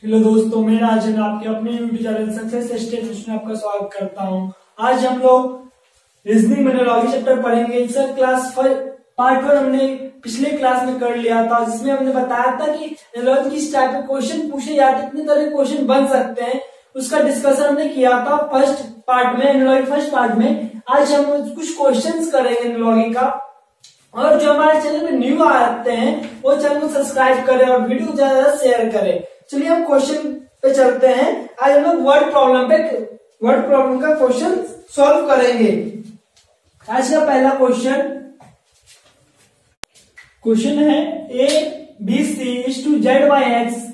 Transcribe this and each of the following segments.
Hello दोस्तों, मैं राजन आपके अपने यूट्यूब चैनल सक्सेस स्टेट में आपका स्वागत करता हूं। आज हम लोग रीजनिंग मेथोडोलॉजी चैप्टर पढ़ेंगे। सर क्लास पार्ट 1 हमने पिछले क्लास में कर लिया था, जिसमें हमने बताया था कि मेथोडोलॉजी किस टाइप के क्वेश्चन पूछे जाते हैं, कितने तरह के क्वेश्चन बन सकते हैं, उसका डिस्कशन हमने किया था फर्स्ट पार्ट में, मेथोडोलॉजी फर्स्ट पार्ट में। आज हम कुछ क्वेश्चन करेंगे मेथोडोलॉजी का। और जो हमारे चैनल में न्यू आते हैं वो चैनल को सब्सक्राइब करें और वीडियो को ज्यादा शेयर करें। चलिए हम क्वेश्चन पे चलते हैं। आज हम लोग वर्ड प्रॉब्लम का क्वेश्चन सॉल्व करेंगे। आज का पहला क्वेश्चन है A B C is to Z by X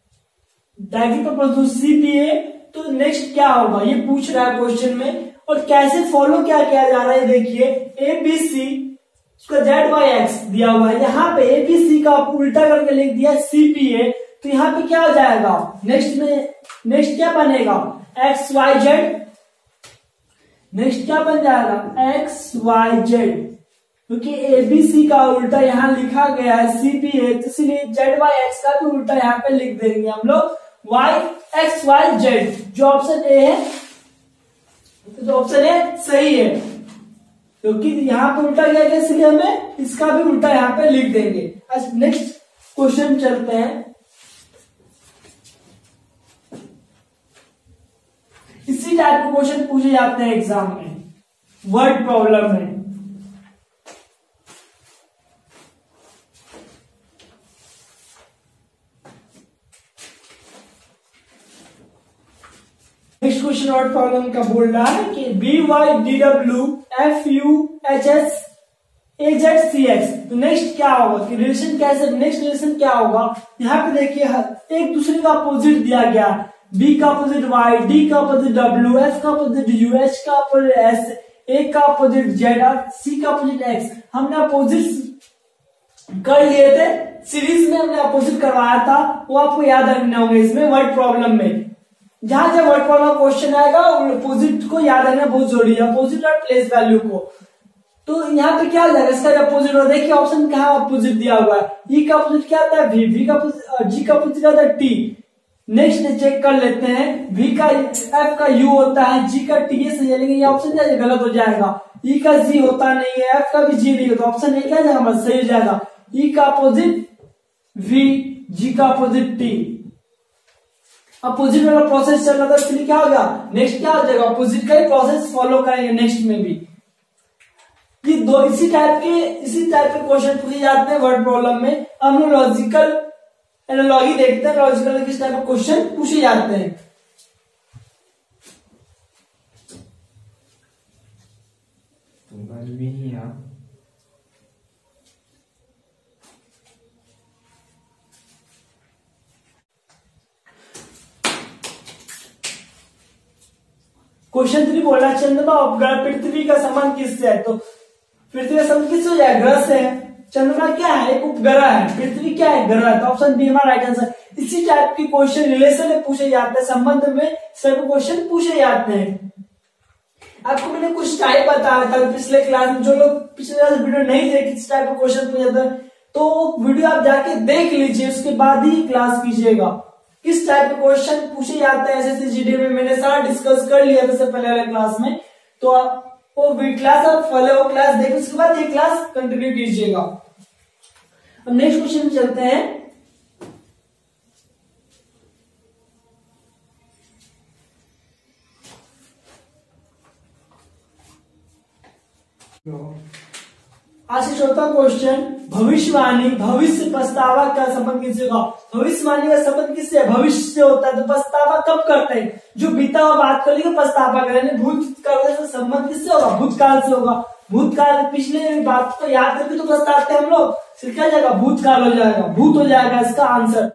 CPA। तो नेक्स्ट क्या होगा ये पूछ रहा है क्वेश्चन में, और कैसे फॉलो क्या किया जा रहा है देखिए। ए बी सी उसका जेड बाई एक्स दिया हुआ है, यहाँ पे ABC का उल्टा करके लिख दिया CPA। तो यहाँ पे क्या हो जाएगा, नेक्स्ट क्या बनेगा XYZ। नेक्स्ट क्या बन जाएगा XYZ, क्योंकि ABC का उल्टा यहाँ लिखा गया है CPA, तो इसलिए ZYX का भी उल्टा यहाँ पे लिख देंगे हम लोग YXYZ। जो ऑप्शन ए है, जो ऑप्शन ए सही है, क्योंकि यहाँ पे उल्टा किया गया इसलिए हमें इसका भी उल्टा यहाँ पे लिख देंगे। आज नेक्स्ट क्वेश्चन चलते हैं। इसी टाइप के क्वेश्चन पूछे जाते हैं एग्जाम में, वर्ड प्रॉब्लम में। नेक्स्ट क्वेश्चन वर्ड प्रॉब्लम का बोल रहा है कि BYDW FUHS AZCX। तो नेक्स्ट क्या होगा कि रिलेशन कैसे, नेक्स्ट रिलेशन क्या होगा। यहाँ पे देखिए एक दूसरे का अपोजिट दिया गया, B का अपोजिट Y, D का अपोजिट W, F का अपोजिट U, H का अपोजिट S, A का अपोजिट Z और C का अपोजिट X। हमने अपोजिट कर लिए थे, सीरीज में हमने अपोजिट करवाया था, वो आपको याद रखने होंगे इसमें वर्ड प्रॉब्लम में। जहां जब वर्ड प्रॉब्लम क्वेश्चन आएगा अपोजिट को याद रखना बहुत जरूरी है, अपोजिट और प्लेस वैल्यू को। तो यहाँ पे क्या जाएगा, इसका अपोजिट हो, देखिए ऑप्शन कहाँ अपोजिट दिया हुआ है। E का अपोजिट क्या आता है V का अपोजिट, G का अपोजिट क्या आता है T। नेक्स्ट चेक कर लेते हैं, V का F का U होता है, G का T, ये सही है, लेकिन ये ऑप्शन क्या गलत हो जाएगा। E का G होता नहीं है, F का भी G नहीं होता, ऑप्शन ए क्या जाएगा सही हो जाएगा। E का अपोजिट V, G का अपोजिट T। अपोजिट वाला प्रोसेस चल रहा था, इसलिए क्या होगा नेक्स्ट क्या हो जाएगा, अपोजिट का ही प्रोसेस फॉलो करेंगे नेक्स्ट में भी। ये दो इसी टाइप के क्वेश्चन पूछे जाते हैं वर्ड प्रॉब्लम में। हम लोग लॉजिकल एनालॉजी देखते हैं, लॉजिकल किस टाइप के क्वेश्चन पूछे जाते हैं। क्वेश्चन 3 बोला चंद्रमा और पृथ्वी का संबंध किससे है। तो पृथ्वी का संबंध किससे हो जाए, ग्रह से है। चंद्रमा क्या है, एक उपग्रह है, पृथ्वी क्या है, ग्रह। तो ऑप्शन बी हमारा राइट आंसर। इसी टाइप के क्वेश्चन रिलेशन में पूछे जाते हैं, संबंध में सब क्वेश्चन पूछे जाते हैं। आपको मैंने कुछ टाइप बताया था पिछले क्लास में, जो लोग पिछले क्लास वीडियो नहीं देखे किस टाइप का क्वेश्चन पूछे जाते हैं, तो वीडियो आप जाके देख लीजिए, उसके बाद ही क्लास कीजिएगा। किस टाइप के क्वेश्चन पूछे जाते हैं SSC GD में, मैंने सारा डिस्कस कर लिया था पहले वाले क्लास में। तो वो क्लास आप पहले वो क्लास देखिए, उसके बाद ये क्लास कंटिन्यू कीजिएगा। अब नेक्स्ट क्वेश्चन चलते हैं। आज से चौथा क्वेश्चन, भविष्यवाणी भविष्य पछतावा का संबंध किससे होगा। भविष्यवाणी का संबंध किससे है, भविष्य से होता है। तो पछतावा कब करते हैं, जो बीता हुआ बात कर लेंगे पछतावा करेंगे। भूतकाल का संबंध किससे होगा, भूतकाल से होगा। भूतकाल पिछले बात को याद करके तो पछताते हैं हम लोग, फिर क्या जाएगा भूतकाल हो जाएगा, भूत हो जाएगा इसका आंसर।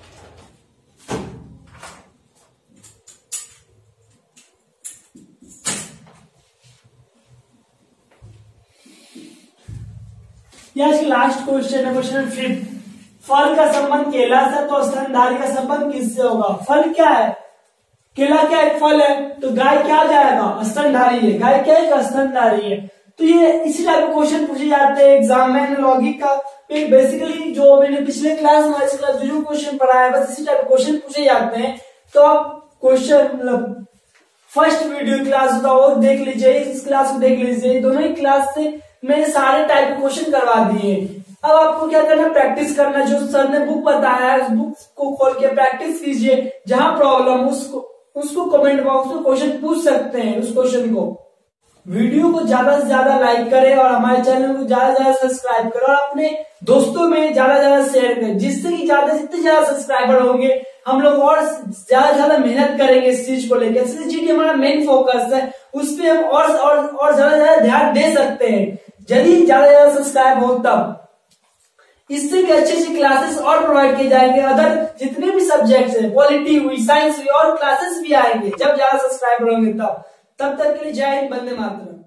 यह लास्ट क्वेश्चन है, क्वेश्चन 5। फल का संबंध केला से, तो स्तनधारी का संबंध किससे होगा। फल क्या है, केला क्या एक फल है, तो गाय क्या जाएगा स्तनधारी है। गाय क्या है स्तनधारी है। तो ये इसी टाइप के क्वेश्चन पूछे जाते हैं एग्जाम में। एनालॉगी का बेसिकली जो मैंने पिछले क्लास में इस क्लास जो क्वेश्चन पढ़ाया है बस इसी टाइप के क्वेश्चन पूछे जाते हैं। तो आप क्वेश्चन मतलब फर्स्ट वीडियो क्लास होता वो देख लीजिए, इस क्लास को देख लीजिए, दोनों ही क्लास से मैंने सारे टाइप के क्वेश्चन करवा दिए। अब आपको क्या करना, प्रैक्टिस करना। जो सर ने बुक बताया है उस बुक को खोल के प्रैक्टिस कीजिए। जहां प्रॉब्लम उसको कमेंट बॉक्स में क्वेश्चन पूछ सकते हैं उस क्वेश्चन को। वीडियो को ज्यादा से ज्यादा लाइक करें और हमारे चैनल को ज्यादा से ज्यादा सब्सक्राइब करें और अपने दोस्तों में ज्यादा से ज्यादा शेयर करें, जिससे कि जितने ज्यादा सब्सक्राइबर होंगे हम लोग और ज्यादा से ज्यादा मेहनत करेंगे इस चीज को लेकर। एसएससी हमारा मेन फोकस है, उस पर हम और ज्यादा से ज्यादा ध्यान दे सकते हैं यदि ज्यादा से ज्यादा सब्सक्राइब हो तब। इससे भी अच्छी अच्छी क्लासेस और प्रोवाइड किए जाएंगे। अदर जितने भी सब्जेक्ट्स है, पॉलिटी हुई, साइंस हुई और क्लासेस भी आएंगे जब ज्यादा सब्सक्राइबर होंगे तब तक के लिए जय हिंद, वंदे मातरम।